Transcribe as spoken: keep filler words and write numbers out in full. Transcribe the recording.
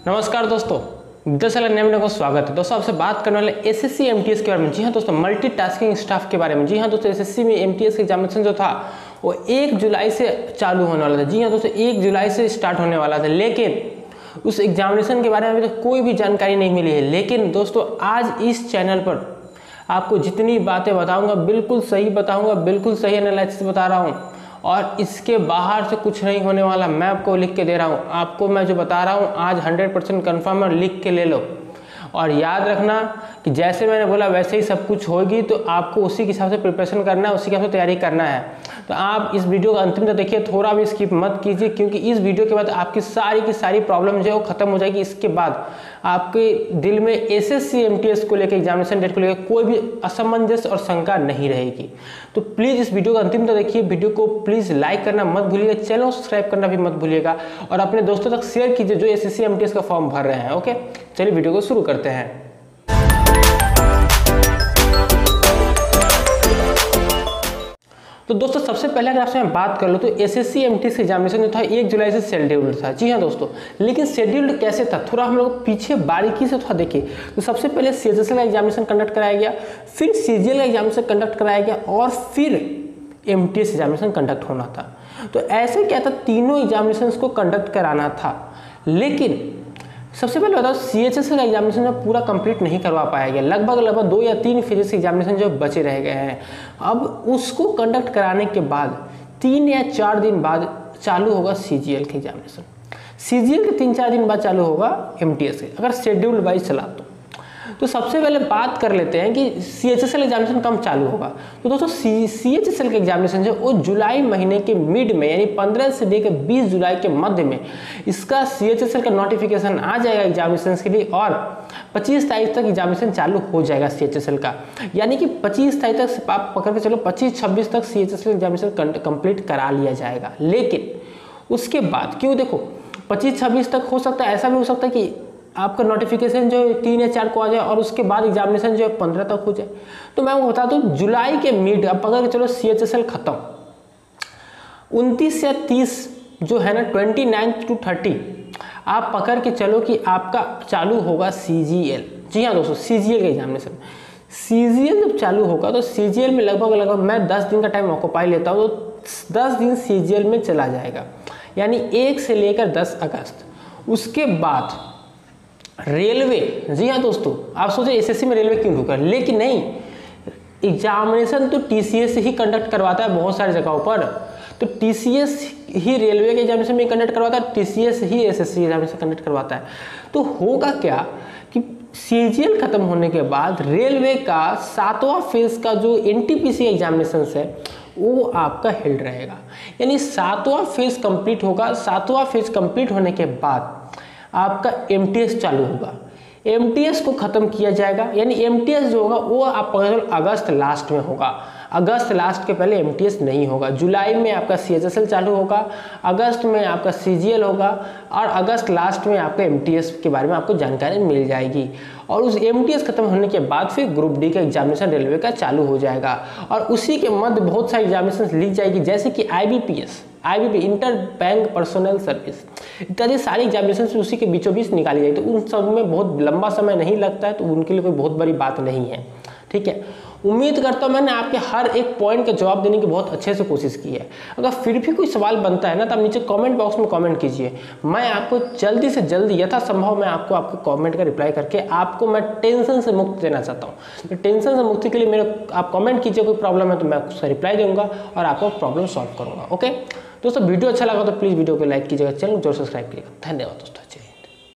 नमस्कार दोस्तों, दरअसल नए वीडियो को स्वागत है। दोस्तों आपसे बात करने वाले एसएससी एमटीएस के बारे में। जी हाँ दोस्तों, मल्टीटास्किंग स्टाफ के बारे में। जी हाँ दोस्तों, एसएससी में एमटीएस का एग्जामिनेशन जो था वो एक जुलाई से चालू होने वाला था। जी हाँ दोस्तों, एक जुलाई से स्टार्ट होने वाला था, लेकिन उस एग्जामिनेशन के बारे में अभी तक कोई भी जानकारी नहीं मिली है। लेकिन दोस्तों आज इस चैनल पर आपको जितनी बातें बताऊँगा बिल्कुल सही बताऊँगा, बिल्कुल सही एनालिसिस बता रहा हूँ और इसके बाहर से कुछ नहीं होने वाला। मैं आपको लिख के दे रहा हूँ, आपको मैं जो बता रहा हूँ आज हंड्रेड परसेंट कन्फर्म है, लिख के ले लो। और याद रखना कि जैसे मैंने बोला वैसे ही सब कुछ होगी, तो आपको उसी के हिसाब से प्रिपरेशन करना है, उसी के हिसाब से तैयारी करना है। तो आप इस वीडियो का अंतिम तक देखिए, थोड़ा भी स्किप मत कीजिए, क्योंकि इस वीडियो के बाद आपकी सारी की सारी प्रॉब्लम जो है वो खत्म हो जाएगी। इसके बाद आपके दिल में एसएससी एमटीएस को लेकर, एग्जामिनेशन डेट को लेकर कोई भी असमंजस और शंका नहीं रहेगी। तो प्लीज़ इस वीडियो का अंतिम तक देखिए। वीडियो को प्लीज़ लाइक करना मत भूलिएगा, चैनल को सब्सक्राइब करना भी मत भूलिएगा और अपने दोस्तों तक शेयर कीजिए जो एसएससी एमटीएस का फॉर्म भर रहे हैं। ओके, चलिए वीडियो को शुरू करते हैं। तो दोस्तों सबसे पहले अगर आपसे मैं बात कर लूँ तो एसएससी एमटीएस एग्जामिनेशन जो था एक जुलाई से शेड्यूल्ड था। जी हाँ दोस्तों, लेकिन शेड्यूल्ड कैसे था थोड़ा हम लोग पीछे बारीकी से थोड़ा देखिए। तो सबसे पहले सीएचएसएल का एग्जामिनेशन कंडक्ट कराया गया, फिर सीजीएल का एग्जामिनेशन कंडक्ट कराया गया और फिर एमटीएस एग्जामिनेशन कंडक्ट होना था। तो ऐसे क्या था, तीनों एग्जामिनेशन को कंडक्ट कराना था। लेकिन सबसे पहले बताओ, सीएचएसएल का एग्जामिनेशन जो पूरा कंप्लीट नहीं करवा पाया गया। लगभग लगभग दो या तीन फिजिक्स एग्जामिनेशन जो बचे रह गए हैं। अब उसको कंडक्ट कराने के बाद तीन या चार दिन बाद चालू होगा सीजीएल के एग्जामिनेशन। सीजीएल के तीन चार दिन बाद चालू होगा एमटीएस के, अगर शेड्यूल वाइज चला तो। तो सबसे पहले बात कर लेते हैं कि सीएचएसएल एग्जामिनेशन कब चालू होगा। तो दोस्तों सी सीएचएसएल के एग्जामिनेशन जो वो जुलाई महीने के मिड में, यानी पंद्रह से लेकर बीस जुलाई के मध्य में इसका सीएचएसएल का नोटिफिकेशन आ जाएगा एग्जामिनेशन के लिए और पच्चीस तारीख तक एग्जामिनेशन चालू हो जाएगा सीएचएसएल का। यानी कि पच्चीस तारीख तक आप पकड़ के चलो, पच्चीस छब्बीस तक सीएचएसएल एग्जामिनेशन कंप्लीट करा लिया जाएगा। लेकिन उसके बाद क्यों, देखो पच्चीस छब्बीस तक हो सकता है, ऐसा भी हो सकता है कि आपका नोटिफिकेशन जो है तीन या चार को आ जाए और उसके बाद एग्जामिनेशन जो है पंद्रह तक हो जाए। तो मैं बता दूं जुलाई के मिड, अब पकड़ के चलो सीएचएसएल खत्म उनतीस या तीस जो है ना, ट्वेंटी नाइन्थ टू थर्टी आप पकड़ के चलो कि आपका चालू होगा सीजीएल। जी हाँ दोस्तों, सीजीएल का एग्जामिनेशन। सीजीएल जब चालू होगा तो सीजीएल में लगभग लगभग मैं दस दिन का टाइम ऑक्यूपाई लेता हूँ, तो दस दिन सीजीएल में चला जाएगा, यानी एक से लेकर दस अगस्त। उसके बाद रेलवे, जी हाँ दोस्तों, आप सोचे एसएससी में रेलवे क्यों रुका, लेकिन नहीं, एग्जामिनेशन तो टीसीएस ही कंडक्ट करवाता है बहुत सारी जगहों पर। तो टीसीएस ही रेलवे के एग्जामिनेशन में कंडक्ट करवाता है, टीसीएस ही एसएससी एग्जामिनेशन कंडक्ट करवाता है। तो होगा क्या कि सीजीएल खत्म होने के बाद रेलवे का सातवां फेज का जो एनटीपीसी एग्जामिनेशन है वो आपका हेल्ड रहेगा, यानी सातवां फेज कंप्लीट होगा। सातवां फेज कंप्लीट होने के बाद आपका एमटीएस चालू होगा। एमटीएस को खत्म किया जाएगा, यानी एमटीएस जो होगा वो आप अगस्त लास्ट में होगा। अगस्त लास्ट के पहले एमटीएस नहीं होगा। जुलाई में आपका सीएचएसएल चालू होगा, अगस्त में आपका सीजीएल होगा और अगस्त लास्ट में आपका एमटीएस के बारे में आपको जानकारी मिल जाएगी। और उस एमटीएस खत्म होने के बाद फिर ग्रुप डी का एग्जामिनेशन रेलवे का चालू हो जाएगा और उसी के मध्य बहुत सारी एग्जामिनेशन ली जाएगी, जैसे कि IBPS, IBP inter bank personal service इत्यादि सारी एग्जामिनेशन उसी के बीचों बीच निकाली जाएगी। तो उन सब में बहुत लंबा समय नहीं लगता है, तो उनके लिए कोई बहुत बड़ी बात नहीं है। ठीक है, उम्मीद करता हूँ मैंने आपके हर एक पॉइंट का जवाब देने की बहुत अच्छे से कोशिश की है। अगर फिर भी कोई सवाल बनता है ना, तो आप नीचे कमेंट बॉक्स में कमेंट कीजिए। मैं आपको जल्दी से जल्दी यथासंभव मैं आपको आपके कमेंट का रिप्लाई करके आपको मैं टेंशन से मुक्त देना चाहता हूँ। तो टेंशन से मुक्ति के लिए मेरे आप कमेंट कीजिए, कोई प्रॉब्लम है तो मैं उसका रिप्लाई दूंगा और आपको प्रॉब्लम सॉल्व करूँगा। ओके दोस्तों, वीडियो अच्छा लगा तो प्लीज़ वीडियो को लाइक कीजिएगा, चैनल को जरूर सब्सक्राइब कीजिएगा। धन्यवाद दोस्तों।